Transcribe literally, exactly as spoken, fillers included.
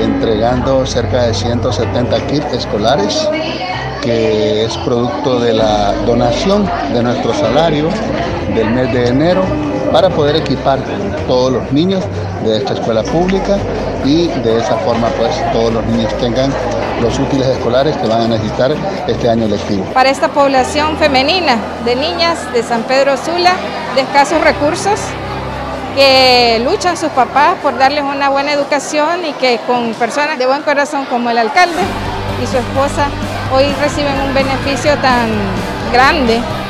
entregando cerca de ciento setenta kits escolares, que es producto de la donación de nuestro salario del mes de enero, para poder equipar todos los niños de esta escuela pública y de esa forma pues todos los niños tengan los útiles escolares que van a necesitar este año lectivo. Para esta población femenina de niñas de San Pedro Sula de escasos recursos, que luchan sus papás por darles una buena educación y que con personas de buen corazón como el alcalde y su esposa hoy reciben un beneficio tan grande